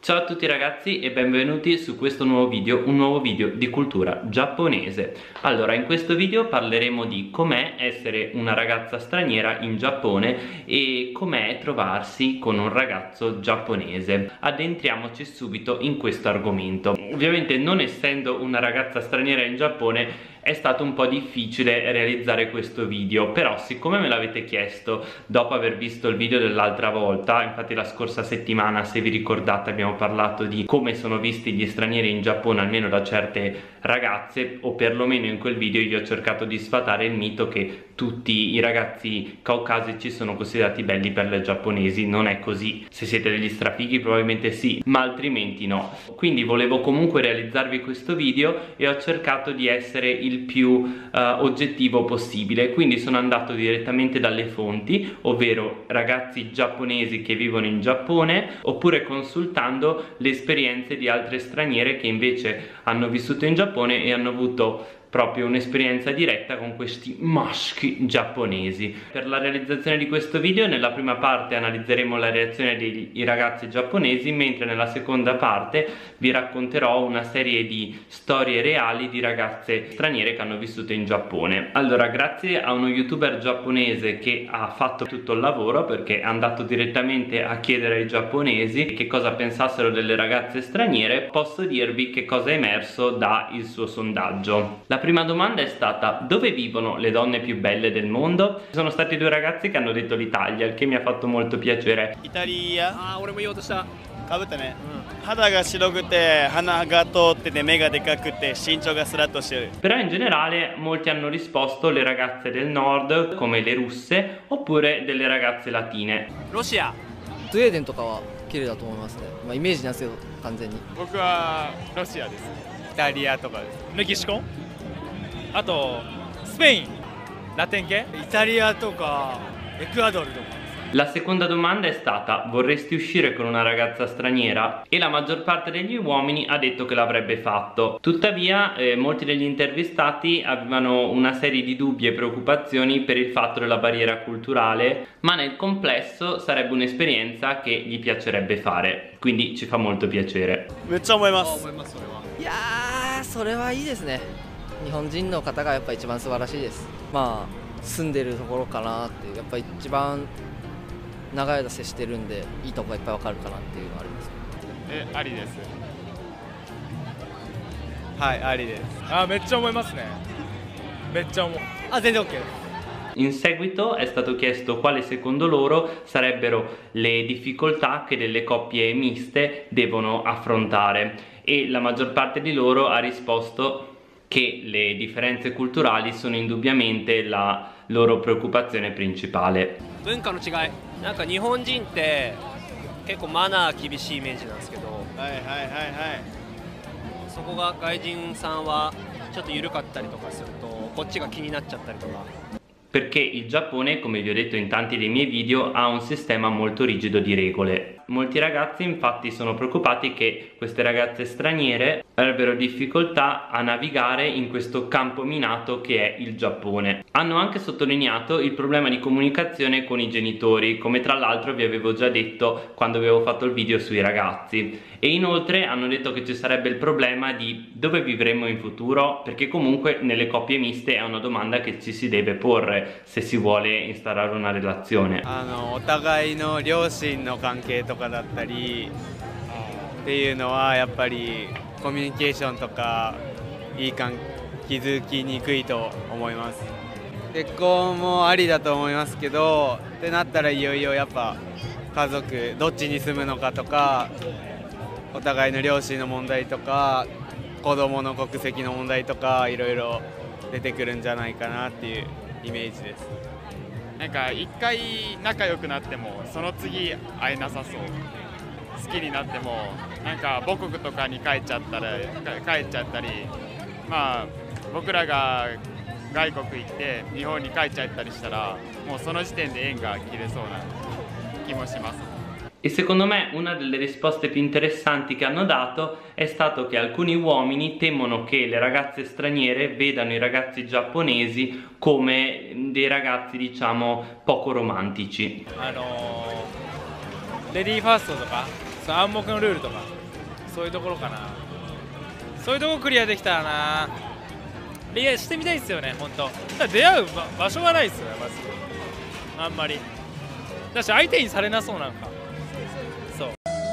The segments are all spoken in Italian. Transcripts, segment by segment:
Ciao a tutti ragazzi e benvenuti su questo nuovo video, un nuovo video di cultura giapponese. Allora, in questo video parleremo di com'è essere una ragazza straniera in Giappone e com'è trovarsi con un ragazzo giapponese. Addentriamoci subito in questo argomento. Ovviamente, non essendo una ragazza straniera in Giappone, è stato un po' difficile realizzare questo video, però siccome me l'avete chiesto dopo aver visto il video dell'altra volta, infatti la scorsa settimana, se vi ricordate, abbiamo parlato di come sono visti gli stranieri in Giappone almeno da certe ragazze, o perlomeno in quel video io ho cercato di sfatare il mito che tutti i ragazzi caucasici sono considerati belli per le giapponesi. Non è così. Se siete degli strafighi probabilmente sì, ma altrimenti no. Quindi volevo comunque realizzarvi questo video e ho cercato di essere il più oggettivo possibile. Quindi sono andato direttamente dalle fonti, ovvero ragazzi giapponesi che vivono in Giappone, oppure consultando le esperienze di altre straniere che invece hanno vissuto in Giappone e hanno avuto proprio un'esperienza diretta con questi maschi giapponesi. Per la realizzazione di questo video, nella prima parte analizzeremo la reazione dei ragazzi giapponesi, mentre nella seconda parte vi racconterò una serie di storie reali di ragazze straniere che hanno vissuto in Giappone. Allora, grazie a uno youtuber giapponese che ha fatto tutto il lavoro, perché è andato direttamente a chiedere ai giapponesi che cosa pensassero delle ragazze straniere, posso dirvi che cosa è emerso dal suo sondaggio. La prima domanda è stata: dove vivono le donne più belle del mondo? Ci sono stati due ragazzi che hanno detto l'Italia, il che mi ha fatto molto piacere. Italia. Ah, ora voglio sta. Kabutane. 肌が白くて鼻が通ってて目がでかくて身長がスラッとしてる。 Però in generale molti hanno risposto le ragazze del nord, come le russe, oppure delle ragazze latine. Russia. スウェーデンとかは綺麗だと思いますね。まあイメージなんですけど完全に。 僕はロシアです。イタリアとかです。メキシコ？あとスペイン、ラテン系？ イタリアとかエクアドルとか。 La seconda domanda è stata: vorresti uscire con una ragazza straniera? E la maggior parte degli uomini ha detto che l'avrebbe fatto. Tuttavia molti degli intervistati avevano una serie di dubbi e preoccupazioni per il fatto della barriera culturale, ma nel complesso sarebbe un'esperienza che gli piacerebbe fare, quindi ci fa molto piacere. めっちゃ思います。 いやーそれはいいですね。日本人の方がやっぱ一番素晴らしいです。まあ住んでるところかなっていう、やっぱ一番長い間接してるんでいいとこがいっぱいわかるかなっていうのはあります。 ありです。 はい、ありです。 あ、めっちゃ思いますね。めっちゃ思う。 あ、全然 OK です。 In seguito è stato chiesto quali secondo loro sarebbero le difficoltà che delle coppie miste devono affrontare, e la maggior parte di loro ha risposto che le differenze culturali sono indubbiamente la loro preoccupazione principale. 文化の違い、なんか日本人って結構マナー厳しいイメージなんですけど、 はいはいはいはい。 そこが外人さんはちょっと緩かったりとかするとこっちが気になっちゃったりとか。 Perché il Giappone, come vi ho detto in tanti dei miei video, ha un sistema molto rigido di regole. Molti ragazzi infatti sono preoccupati che queste ragazze straniere avrebbero difficoltà a navigare in questo campo minato che è il Giappone. Hanno anche sottolineato il problema di comunicazione con i genitori, come tra l'altro vi avevo già detto quando avevo fatto il video sui ragazzi. E inoltre hanno detto che ci sarebbe il problema di dove vivremo in futuro, perché comunque nelle coppie miste è una domanda che ci si deve porre se si vuole instaurare una relazione. お互いの両親の関係とかだったりっていうのはやっぱりコミュニケーションとか気づきにくいと思います。結婚もありだと思いますけど、ってなったらいよいよやっぱ家族どっちに住むのかとか、お互いの両親の問題とか子供の国籍の問題とかいろいろ出てくるんじゃないかなっていうイメージです。 なんか一回仲良くなってもその次会えなさそう。好きになってもなんか母国とかに帰っちゃったり、まあ僕らが外国行って日本に帰っちゃったりしたらもうその時点で縁が切れそうな気もします。 E secondo me una delle risposte più interessanti che hanno dato è stato che alcuni uomini temono che le ragazze straniere vedano i ragazzi giapponesi come dei ragazzi, diciamo, poco romantici. レディーファーストとかその暗黙のルールとかそういうところかな。そういうところクリアできたらな、恋愛してみたいですよね、本当。だ出会う場所がないですよね、まずあんまり。だし相手にされなそう、なんかそう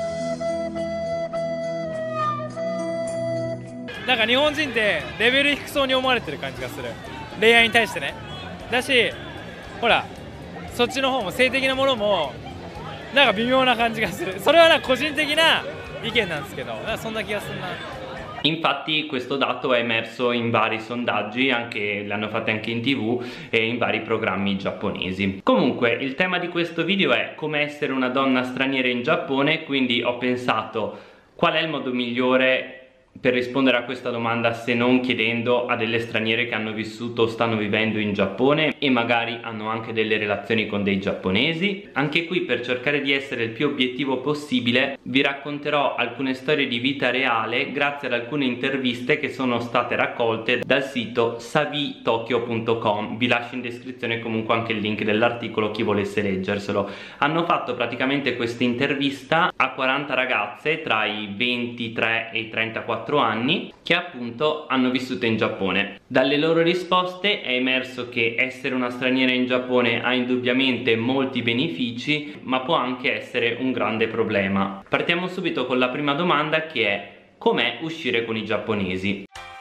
なんか日本人ってレベル低そうに思われてる感じがする、恋愛に対してね。だしほらそっちの方も性的なものもなんか微妙な感じがする。それはなんか個人的な意見なんですけど、なんかそんな気がするな。 Infatti questo dato è emerso in vari sondaggi, anche l'hanno fatto anche in TV e in vari programmi giapponesi. Comunque il tema di questo video è come essere una donna straniera in Giappone, quindi ho pensato qual è il modo migliore per rispondere a questa domanda se non chiedendo a delle straniere che hanno vissuto o stanno vivendo in Giappone e magari hanno anche delle relazioni con dei giapponesi. Anche qui, per cercare di essere il più obiettivo possibile, vi racconterò alcune storie di vita reale grazie ad alcune interviste che sono state raccolte dal sito savitokyo.com. vi lascio in descrizione comunque anche il link dell'articolo, chi volesse leggerselo. Hanno fatto praticamente questa intervista a 40 ragazze tra i 23 e i 34 anni che appunto hanno vissuto in Giappone. Dalle loro risposte è emerso che essere una straniera in Giappone ha indubbiamente molti benefici, ma può anche essere un grande problema. Partiamo subito con la prima domanda, che è: com'è uscire con i giapponesi?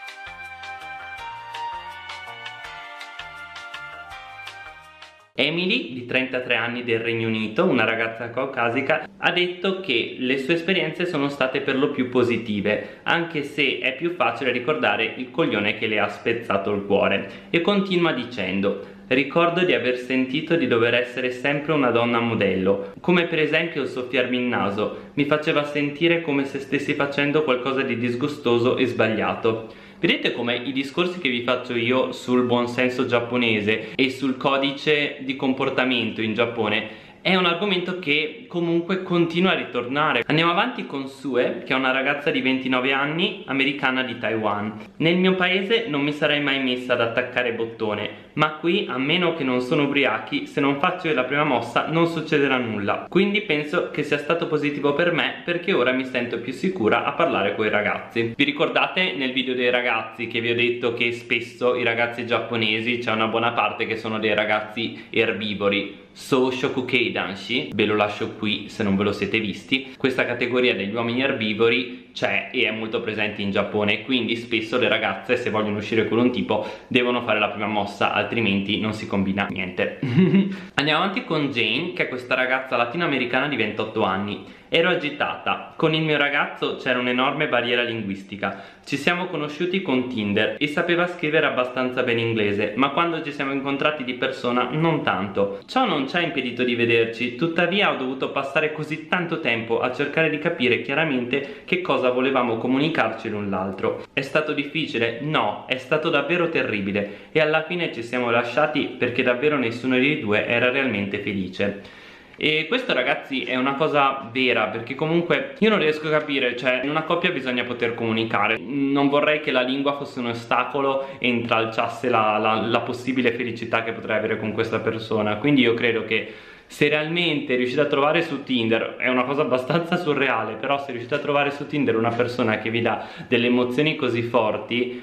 Emily, di 33 anni, del Regno Unito, una ragazza caucasica, ha detto che le sue esperienze sono state per lo più positive, anche se è più facile ricordare il coglione che le ha spezzato il cuore, e continua dicendo: ricordo di aver sentito di dover essere sempre una donna modello, come per esempio il soffiarmi il naso, mi faceva sentire come se stessi facendo qualcosa di disgustoso e sbagliato. Vedete come i discorsi che vi faccio io sul buonsenso giapponese e sul codice di comportamento in Giappone è un argomento che comunque continua a ritornare. Andiamo avanti con Sue, che è una ragazza di 29 anni, americana di Taiwan. Nel mio paese non mi sarei mai messa ad attaccare bottone, ma qui, a meno che non sono ubriachi, se non faccio io la prima mossa non succederà nulla. Quindi penso che sia stato positivo per me, perché ora mi sento più sicura a parlare con i ragazzi. Vi ricordate nel video dei ragazzi che vi ho detto che spesso i ragazzi giapponesi, c'è una buona parte che sono dei ragazzi erbivori, Soshokukei Danshi, ve lo lascio qui se non ve lo siete visti. Questa categoria degli uomini erbivori c'è e è molto presente in Giappone, quindi spesso le ragazze, se vogliono uscire con un tipo, devono fare la prima mossa, altrimenti non si combina niente. Andiamo avanti con Jane, che è questa ragazza latinoamericana di 28 anni. Ero agitata, con il mio ragazzo c'era un'enorme barriera linguistica, ci siamo conosciuti con Tinder e sapeva scrivere abbastanza bene inglese, ma quando ci siamo incontrati di persona non tanto. Ciò non ci ha impedito di vederci, tuttavia ho dovuto passare così tanto tempo a cercare di capire chiaramente che cosa volevamo comunicarci l'un l'altro. È stato difficile? No, è stato davvero terribile, e alla fine ci siamo lasciati perché davvero nessuno dei due era realmente felice. E questo, ragazzi, è una cosa vera, perché comunque io non riesco a capire, cioè in una coppia bisogna poter comunicare. Non vorrei che la lingua fosse un ostacolo e intralciasse la possibile felicità che potrei avere con questa persona. Quindi io credo che se realmente riuscite a trovare su Tinder, è una cosa abbastanza surreale, però se riuscite a trovare su Tinder una persona che vi dà delle emozioni così forti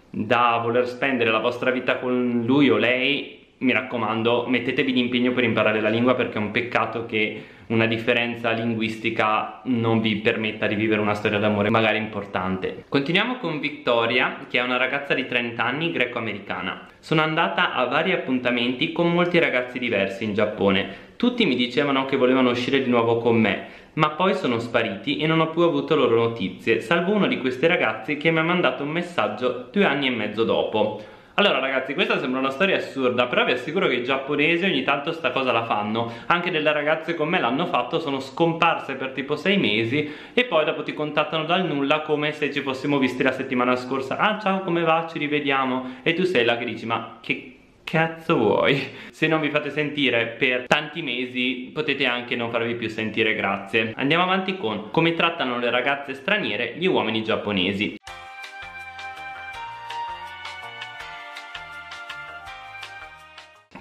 da voler spendere la vostra vita con lui o lei, mi raccomando, mettetevi d'impegno per imparare la lingua, perché è un peccato che una differenza linguistica non vi permetta di vivere una storia d'amore magari importante. Continuiamo con Victoria, che è una ragazza di 30 anni greco-americana. Sono andata a vari appuntamenti con molti ragazzi diversi in Giappone. Tutti mi dicevano che volevano uscire di nuovo con me, ma poi sono spariti e non ho più avuto loro notizie, salvo uno di questi ragazzi che mi ha mandato un messaggio 2 anni e mezzo dopo. Allora, ragazzi, questa sembra una storia assurda, però vi assicuro che i giapponesi ogni tanto sta cosa la fanno. Anche delle ragazze con me l'hanno fatto, sono scomparse per tipo 6 mesi e poi dopo ti contattano dal nulla come se ci fossimo visti la settimana scorsa. Ah, ciao, come va? Ci rivediamo. E tu sei là che dici: ma che cazzo vuoi? Se non vi fate sentire per tanti mesi, potete anche non farvi più sentire, grazie. Andiamo avanti con come trattano le ragazze straniere gli uomini giapponesi.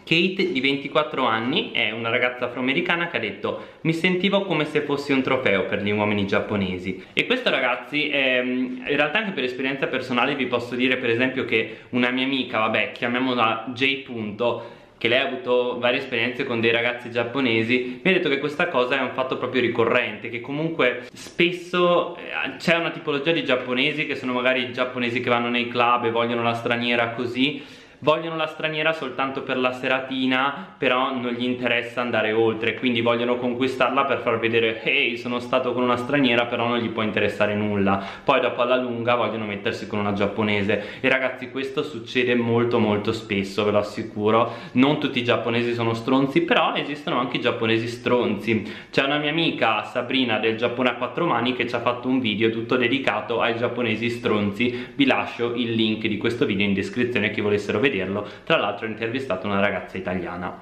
Kate, di 24 anni, è una ragazza afroamericana che ha detto: mi sentivo come se fossi un trofeo per gli uomini giapponesi. E questo, ragazzi, in realtà anche per esperienza personale vi posso dire per esempio che una mia amica, vabbè, chiamiamola J. che lei ha avuto varie esperienze con dei ragazzi giapponesi, mi ha detto che questa cosa è un fatto proprio ricorrente, che comunque spesso c'è una tipologia di giapponesi che sono magari i giapponesi che vanno nei club e vogliono la straniera così, vogliono la straniera soltanto per la seratina, però non gli interessa andare oltre, quindi vogliono conquistarla per far vedere: ehi, sono stato con una straniera, però non gli può interessare nulla. Poi dopo alla lunga vogliono mettersi con una giapponese. E ragazzi, questo succede molto molto spesso, ve lo assicuro. Non tutti i giapponesi sono stronzi, però esistono anche i giapponesi stronzi. C'è una mia amica, Sabrina, del Giappone a 4 mani, che ci ha fatto un video tutto dedicato ai giapponesi stronzi. Vi lascio il link di questo video in descrizione, chi volessero vederlo. Tra l'altro ho intervistato una ragazza italiana.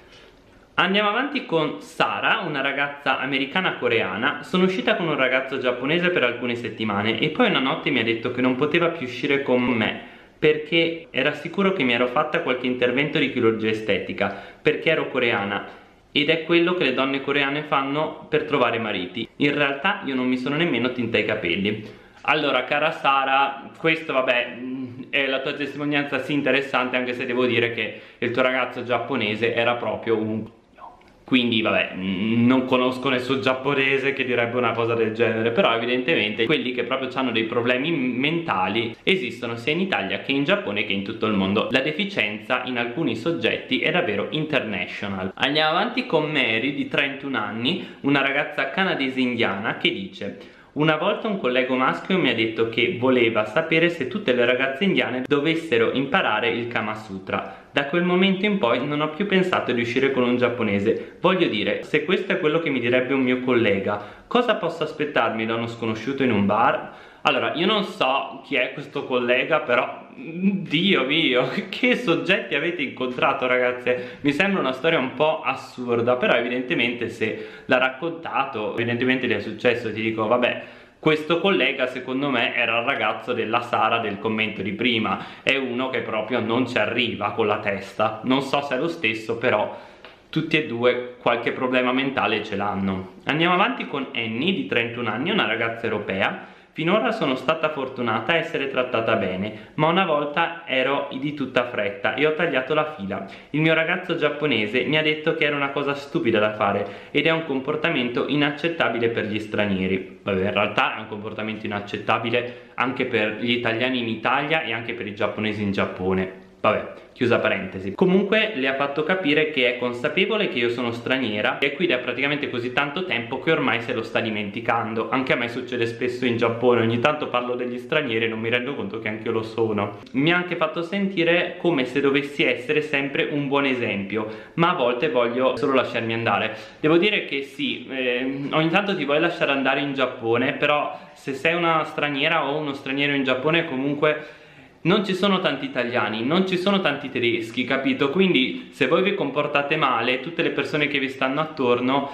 Andiamo avanti con Sara, una ragazza americana-coreana. Sono uscita con un ragazzo giapponese per alcune settimane e poi una notte mi ha detto che non poteva più uscire con me perché era sicuro che mi ero fatta qualche intervento di chirurgia estetica, perché ero coreana, ed è quello che le donne coreane fanno per trovare mariti. In realtà io non mi sono nemmeno tinta i capelli. Allora, cara Sara, questo vabbè è la tua testimonianza, sì, interessante, anche se devo dire che il tuo ragazzo giapponese era proprio un... Quindi vabbè, non conosco nessun giapponese che direbbe una cosa del genere, però evidentemente quelli che proprio hanno dei problemi mentali esistono sia in Italia che in Giappone che in tutto il mondo. La deficienza in alcuni soggetti è davvero international. Andiamo avanti con Mary, di 31 anni, una ragazza canadese-indiana, che dice: una volta un collega maschio mi ha detto che voleva sapere se tutte le ragazze indiane dovessero imparare il Kama Sutra. Da quel momento in poi non ho più pensato di uscire con un giapponese. Voglio dire, se questo è quello che mi direbbe un mio collega, cosa posso aspettarmi da uno sconosciuto in un bar? Allora, io non so chi è questo collega, però Dio mio, che soggetti avete incontrato, ragazze? Mi sembra una storia un po' assurda, però evidentemente se l'ha raccontato, evidentemente gli è successo. Ti dico, vabbè, questo collega secondo me era il ragazzo della Sara del commento di prima, è uno che proprio non ci arriva con la testa. Non so se è lo stesso, però tutti e due qualche problema mentale ce l'hanno. Andiamo avanti con Annie, di 31 anni, una ragazza europea. Finora sono stata fortunata a essere trattata bene, ma una volta ero di tutta fretta e ho tagliato la fila. Il mio ragazzo giapponese mi ha detto che era una cosa stupida da fare ed è un comportamento inaccettabile per gli stranieri. Vabbè, in realtà è un comportamento inaccettabile anche per gli italiani in Italia e anche per i giapponesi in Giappone. Vabbè, chiusa parentesi. Comunque le ha fatto capire che è consapevole che io sono straniera e qui da praticamente così tanto tempo che ormai se lo sta dimenticando. Anche a me succede spesso in Giappone, ogni tanto parlo degli stranieri e non mi rendo conto che anche io lo sono. Mi ha anche fatto sentire come se dovessi essere sempre un buon esempio, ma a volte voglio solo lasciarmi andare. Devo dire che sì, ogni tanto ti vuoi lasciare andare in Giappone, però se sei una straniera o uno straniero in Giappone comunque non ci sono tanti italiani, non ci sono tanti tedeschi, capito? Quindi se voi vi comportate male, tutte le persone che vi stanno attorno,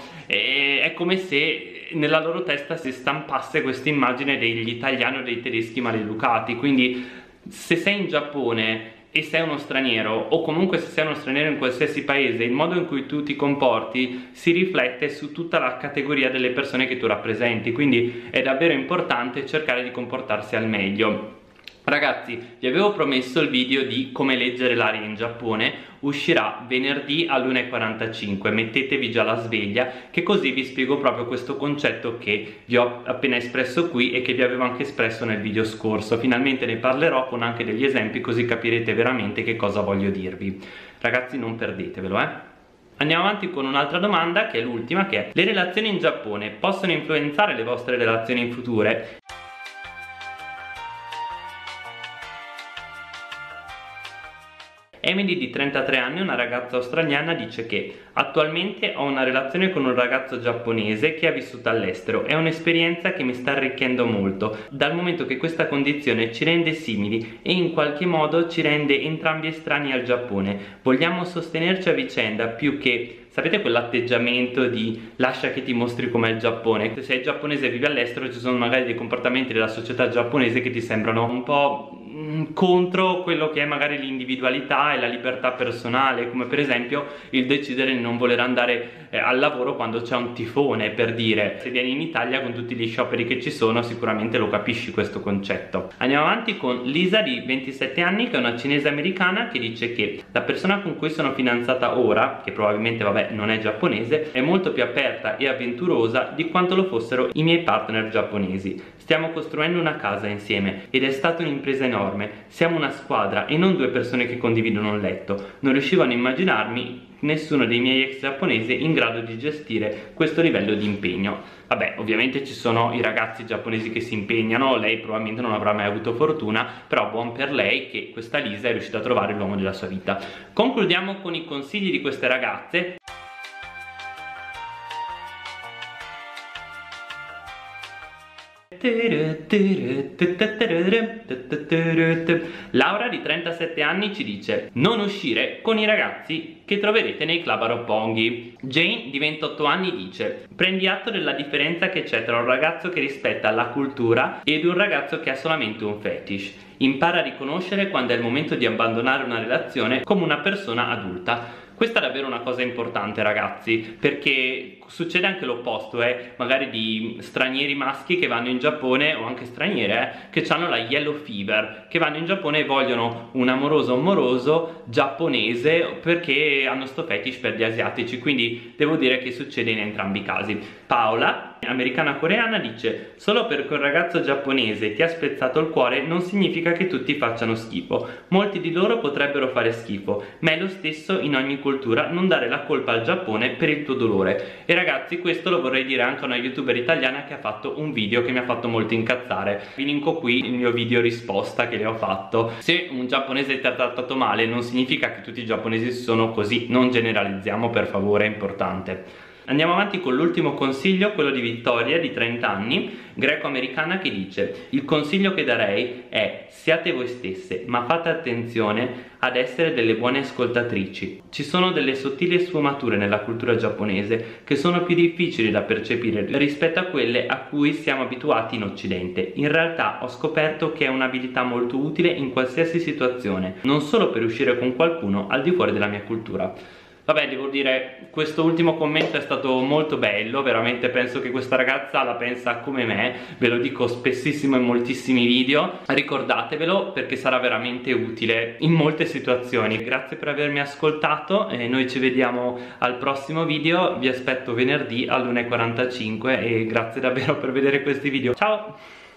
è come se nella loro testa si stampasse questa immagine degli italiani o dei tedeschi maleducati. Quindi se sei in Giappone e sei uno straniero, o comunque se sei uno straniero in qualsiasi paese, il modo in cui tu ti comporti si riflette su tutta la categoria delle persone che tu rappresenti. Quindi è davvero importante cercare di comportarsi al meglio. Ragazzi, vi avevo promesso il video di come leggere l'aria in Giappone, uscirà venerdì all'1:45, mettetevi già la sveglia, che così vi spiego proprio questo concetto che vi ho appena espresso qui e che vi avevo anche espresso nel video scorso. Finalmente ne parlerò con anche degli esempi, così capirete veramente che cosa voglio dirvi. Ragazzi, non perdetevelo, Andiamo avanti con un'altra domanda, che è l'ultima, che è: le relazioni in Giappone possono influenzare le vostre relazioni in future? Emily, di 33 anni, una ragazza australiana, dice che attualmente ho una relazione con un ragazzo giapponese che ha vissuto all'estero. È un'esperienza che mi sta arricchendo molto, dal momento che questa condizione ci rende simili e in qualche modo ci rende entrambi estranei al Giappone. Vogliamo sostenerci a vicenda più che... Sapete quell'atteggiamento di lascia che ti mostri com'è il Giappone? Se sei giapponese e vivi all'estero, ci sono magari dei comportamenti della società giapponese che ti sembrano un po' contro quello che è magari l'individualità e la libertà personale, come per esempio il decidere di non voler andare al lavoro quando c'è un tifone, per dire. Se vieni in Italia con tutti gli scioperi che ci sono sicuramente lo capisci questo concetto. Andiamo avanti con Lisa di 27 anni, che è una cinese americana, che dice che la persona con cui sono fidanzata ora, che probabilmente vabbè non è giapponese, è molto più aperta e avventurosa di quanto lo fossero i miei partner giapponesi. Stiamo costruendo una casa insieme ed è stata un'impresa enorme. Siamo una squadra e non due persone che condividono un letto. Non riuscivo a immaginarmi nessuno dei miei ex giapponesi in grado di gestire questo livello di impegno. Vabbè, ovviamente ci sono i ragazzi giapponesi che si impegnano, lei probabilmente non avrà mai avuto fortuna, però buon per lei che questa Lisa è riuscita a trovare l'uomo della sua vita. Concludiamo con i consigli di queste ragazze. Laura di 37 anni ci dice: non uscire con i ragazzi che troverete nei club a Roppongi. Jane di 28 anni dice: prendi atto della differenza che c'è tra un ragazzo che rispetta la cultura ed un ragazzo che ha solamente un fetish. Impara a riconoscere quando è il momento di abbandonare una relazione come una persona adulta. Questa è davvero una cosa importante, ragazzi, perché succede anche l'opposto, magari di stranieri maschi che vanno in Giappone, o anche straniere, che hanno la yellow fever, che vanno in Giappone e vogliono un amoroso giapponese perché hanno sto fetish per gli asiatici, quindi devo dire che succede in entrambi i casi. Paola, americana coreana, dice: solo perché un ragazzo giapponese ti ha spezzato il cuore non significa che tutti facciano schifo. Molti di loro potrebbero fare schifo, ma è lo stesso in ogni cultura non dare la colpa al Giappone per il tuo dolore. E ragazzi, questo lo vorrei dire anche a una youtuber italiana che ha fatto un video che mi ha fatto molto incazzare. Vi linko qui il mio video risposta che le ho fatto. Se un giapponese ti ha trattato male non significa che tutti i giapponesi sono così, non generalizziamo, per favore, è importante. Andiamo avanti con l'ultimo consiglio, quello di Vittoria di 30 anni, greco-americana, che dice: il consiglio che darei è: siate voi stesse, ma fate attenzione ad essere delle buone ascoltatrici. Ci sono delle sottili sfumature nella cultura giapponese che sono più difficili da percepire rispetto a quelle a cui siamo abituati in Occidente. In realtà ho scoperto che è un'abilità molto utile in qualsiasi situazione, non solo per uscire con qualcuno al di fuori della mia cultura. Vabbè, devo dire, questo ultimo commento è stato molto bello, veramente penso che questa ragazza la pensa come me, ve lo dico spessissimo in moltissimi video, ricordatevelo perché sarà veramente utile in molte situazioni. Grazie per avermi ascoltato e noi ci vediamo al prossimo video, vi aspetto venerdì all'1:45 e grazie davvero per vedere questi video, ciao!